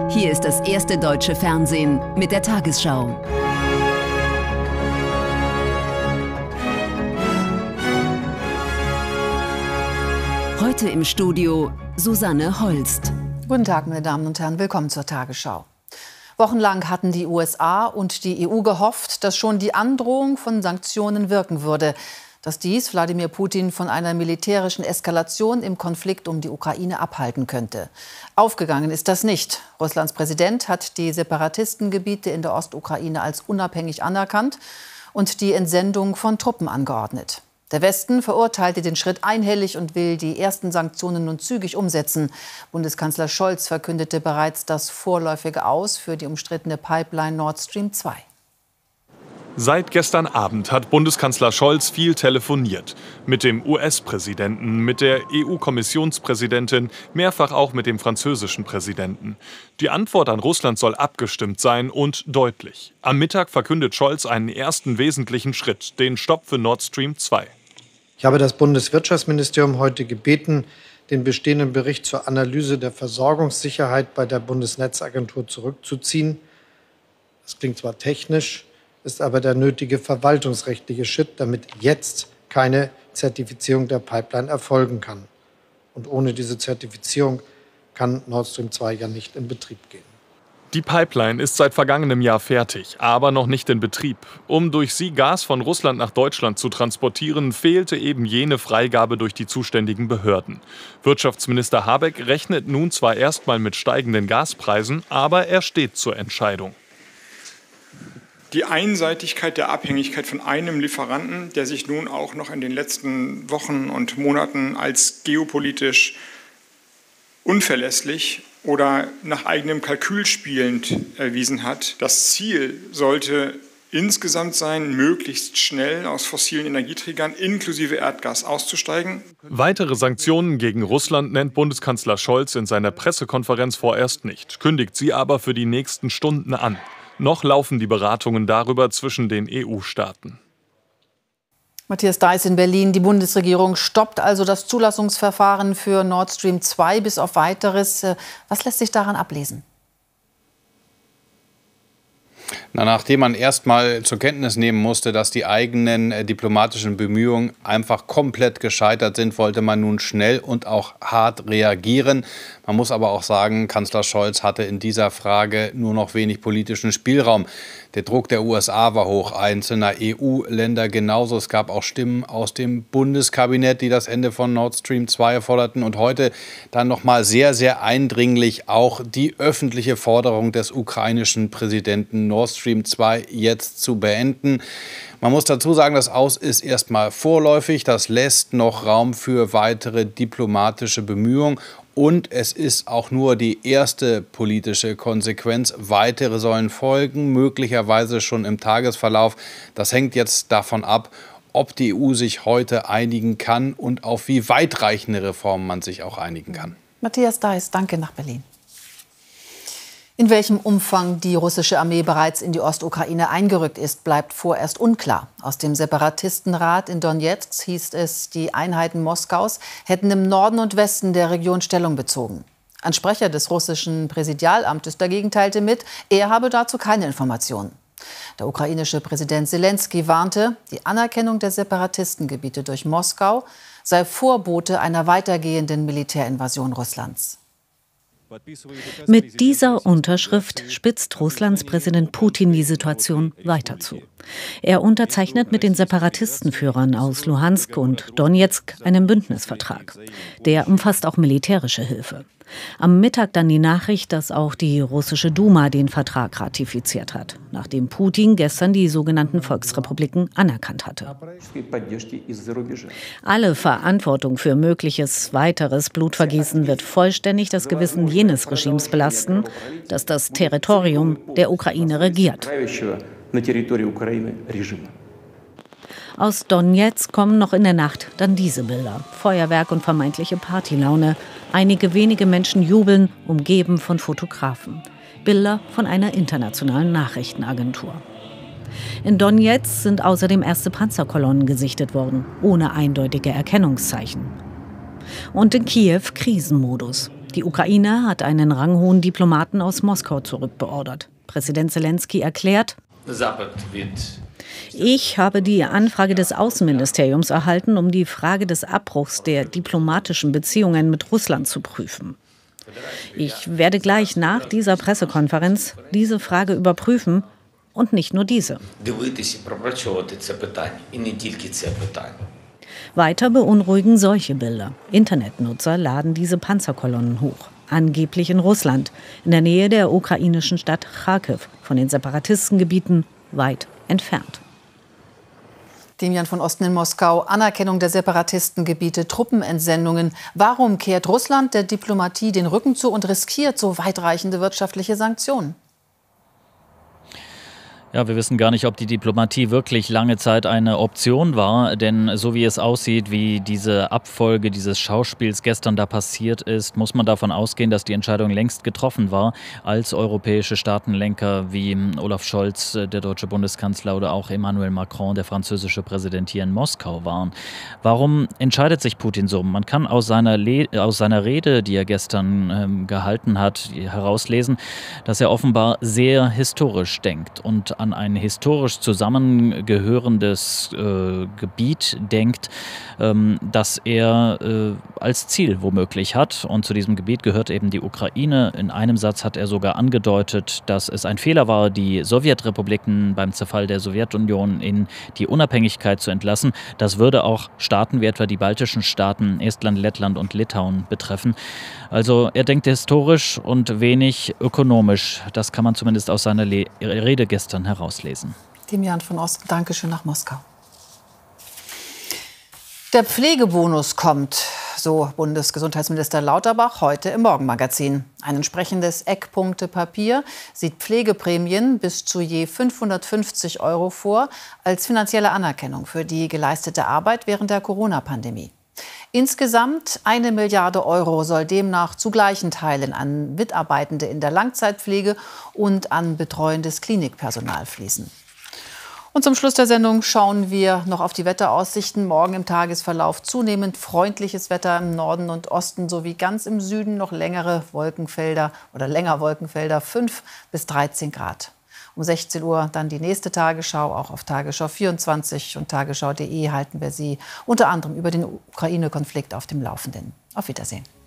Hier ist das erste deutsche Fernsehen mit der Tagesschau. Heute im Studio Susanne Holst. Guten Tag, meine Damen und Herren, willkommen zur Tagesschau. Wochenlang hatten die USA und die EU gehofft, dass schon die Androhung von Sanktionen wirken würde. Dass dies Wladimir Putin von einer militärischen Eskalation im Konflikt um die Ukraine abhalten könnte. Aufgegangen ist das nicht. Russlands Präsident hat die Separatistengebiete in der Ostukraine als unabhängig anerkannt und die Entsendung von Truppen angeordnet. Der Westen verurteilte den Schritt einhellig und will die ersten Sanktionen nun zügig umsetzen. Bundeskanzler Scholz verkündete bereits das vorläufige Aus für die umstrittene Pipeline Nord Stream 2. Seit gestern Abend hat Bundeskanzler Scholz viel telefoniert. Mit dem US-Präsidenten, mit der EU-Kommissionspräsidentin, mehrfach auch mit dem französischen Präsidenten. Die Antwort an Russland soll abgestimmt sein und deutlich. Am Mittag verkündet Scholz einen ersten wesentlichen Schritt, den Stopp für Nord Stream 2. Ich habe das Bundeswirtschaftsministerium heute gebeten, den bestehenden Bericht zur Analyse der Versorgungssicherheit bei der Bundesnetzagentur zurückzuziehen. Das klingt zwar technisch, ist aber der nötige verwaltungsrechtliche Schritt, damit jetzt keine Zertifizierung der Pipeline erfolgen kann. Und ohne diese Zertifizierung kann Nord Stream 2 ja nicht in Betrieb gehen. Die Pipeline ist seit vergangenem Jahr fertig, aber noch nicht in Betrieb. Um durch sie Gas von Russland nach Deutschland zu transportieren, fehlte eben jene Freigabe durch die zuständigen Behörden. Wirtschaftsminister Habeck rechnet nun zwar erstmal mit steigenden Gaspreisen, aber er steht zur Entscheidung. Die Einseitigkeit der Abhängigkeit von einem Lieferanten, der sich nun auch noch in den letzten Wochen und Monaten als geopolitisch unverlässlich oder nach eigenem Kalkül spielend erwiesen hat. Das Ziel sollte insgesamt sein, möglichst schnell aus fossilen Energieträgern inklusive Erdgas auszusteigen. Weitere Sanktionen gegen Russland nennt Bundeskanzler Scholz in seiner Pressekonferenz vorerst nicht, kündigt sie aber für die nächsten Stunden an. Noch laufen die Beratungen darüber zwischen den EU-Staaten. Matthias Deiß in Berlin. Die Bundesregierung stoppt also das Zulassungsverfahren für Nord Stream 2 bis auf Weiteres. Was lässt sich daran ablesen? Nachdem man erstmal zur Kenntnis nehmen musste, dass die eigenen diplomatischen Bemühungen einfach komplett gescheitert sind, wollte man nun schnell und auch hart reagieren. Man muss aber auch sagen, Kanzler Scholz hatte in dieser Frage nur noch wenig politischen Spielraum. Der Druck der USA war hoch, einzelner EU-Länder genauso. Es gab auch Stimmen aus dem Bundeskabinett, die das Ende von Nord Stream 2 forderten. Und heute dann noch mal sehr, sehr eindringlich auch die öffentliche Forderung des ukrainischen Präsidenten, Nord Stream 2 jetzt zu beenden. Man muss dazu sagen, das Aus ist erstmal vorläufig. Das lässt noch Raum für weitere diplomatische Bemühungen. Und es ist auch nur die erste politische Konsequenz. Weitere sollen folgen, möglicherweise schon im Tagesverlauf. Das hängt jetzt davon ab, ob die EU sich heute einigen kann und auf wie weitreichende Reformen man sich auch einigen kann. Matthias Deiß, danke nach Berlin. In welchem Umfang die russische Armee bereits in die Ostukraine eingerückt ist, bleibt vorerst unklar. Aus dem Separatistenrat in Donezk hieß es, die Einheiten Moskaus hätten im Norden und Westen der Region Stellung bezogen. Ein Sprecher des russischen Präsidialamtes dagegen teilte mit, er habe dazu keine Informationen. Der ukrainische Präsident Zelensky warnte, die Anerkennung der Separatistengebiete durch Moskau sei Vorbote einer weitergehenden Militärinvasion Russlands. Mit dieser Unterschrift spitzt Russlands Präsident Putin die Situation weiter zu. Er unterzeichnet mit den Separatistenführern aus Luhansk und Donezk einen Bündnisvertrag. Der umfasst auch militärische Hilfe. Am Mittag dann die Nachricht, dass auch die russische Duma den Vertrag ratifiziert hat, nachdem Putin gestern die sogenannten Volksrepubliken anerkannt hatte. Alle Verantwortung für mögliches weiteres Blutvergießen wird vollständig das Gewissen jenes Regimes belasten, das das Territorium der Ukraine regiert. Aus Donezk kommen noch in der Nacht dann diese Bilder. Feuerwerk und vermeintliche Partylaune. Einige wenige Menschen jubeln, umgeben von Fotografen. Bilder von einer internationalen Nachrichtenagentur. In Donezk sind außerdem erste Panzerkolonnen gesichtet worden, ohne eindeutige Erkennungszeichen. Und in Kiew Krisenmodus. Die Ukraine hat einen ranghohen Diplomaten aus Moskau zurückbeordert. Präsident Selenskyj erklärt: Ich habe die Anfrage des Außenministeriums erhalten, um die Frage des Abbruchs der diplomatischen Beziehungen mit Russland zu prüfen. Ich werde gleich nach dieser Pressekonferenz diese Frage überprüfen und nicht nur diese. Weiter beunruhigen solche Bilder. Internetnutzer laden diese Panzerkolonnen hoch. Angeblich in Russland, in der Nähe der ukrainischen Stadt Charkiw, von den Separatistengebieten weit entfernt. Demian von Osten in Moskau. Anerkennung der Separatistengebiete, Truppenentsendungen. Warum kehrt Russland der Diplomatie den Rücken zu und riskiert so weitreichende wirtschaftliche Sanktionen? Ja, wir wissen gar nicht, ob die Diplomatie wirklich lange Zeit eine Option war, denn so wie es aussieht, wie diese Abfolge dieses Schauspiels gestern da passiert ist, muss man davon ausgehen, dass die Entscheidung längst getroffen war, als europäische Staatenlenker wie Olaf Scholz, der deutsche Bundeskanzler, oder auch Emmanuel Macron, der französische Präsident, hier in Moskau waren. Warum entscheidet sich Putin so? Man kann aus seiner Rede, die er gestern gehalten hat, herauslesen, dass er offenbar sehr historisch denkt und an ein historisch zusammengehörendes Gebiet denkt, das er als Ziel womöglich hat. Und zu diesem Gebiet gehört eben die Ukraine. In einem Satz hat er sogar angedeutet, dass es ein Fehler war, die Sowjetrepubliken beim Zerfall der Sowjetunion in die Unabhängigkeit zu entlassen. Das würde auch Staaten wie etwa die baltischen Staaten, Estland, Lettland und Litauen betreffen. Also er denkt historisch und wenig ökonomisch. Das kann man zumindest aus seiner Rede gestern herauslesen. Demian von Osten, Dankeschön nach Moskau. Der Pflegebonus kommt, so Bundesgesundheitsminister Lauterbach heute im Morgenmagazin. Ein entsprechendes Eckpunktepapier sieht Pflegeprämien bis zu je 550 € vor als finanzielle Anerkennung für die geleistete Arbeit während der Corona-Pandemie. Insgesamt 1 Milliarde € soll demnach zu gleichen Teilen an Mitarbeitende in der Langzeitpflege und an betreuendes Klinikpersonal fließen. Und zum Schluss der Sendung schauen wir noch auf die Wetteraussichten. Morgen im Tagesverlauf zunehmend freundliches Wetter im Norden und Osten sowie ganz im Süden noch länger Wolkenfelder, 5 bis 13 Grad. Um 16 Uhr dann die nächste Tagesschau, auch auf Tagesschau 24 und tagesschau.de halten wir Sie unter anderem über den Ukraine-Konflikt auf dem Laufenden. Auf Wiedersehen.